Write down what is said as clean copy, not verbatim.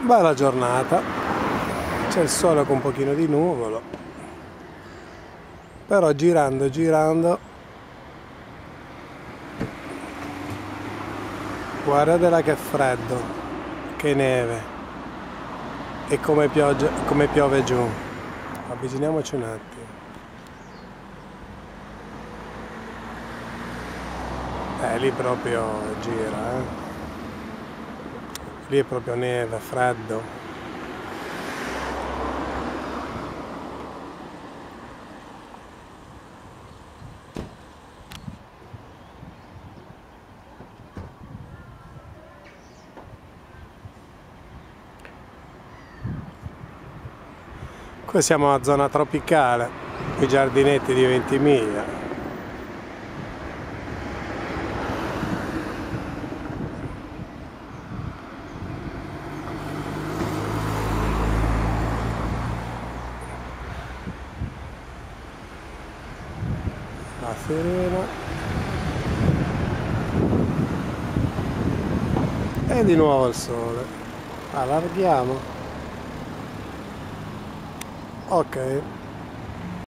Bella giornata, c'è il sole con un pochino di nuvolo, però girando, guardatela che freddo, che neve e come piove giù. Avviciniamoci un attimo. Lì proprio gira, Lì è proprio neve, freddo. Qui siamo a zona tropicale, i giardinetti di Ventimiglia. La sirena. E di nuovo il sole. Allarghiamo. Ok.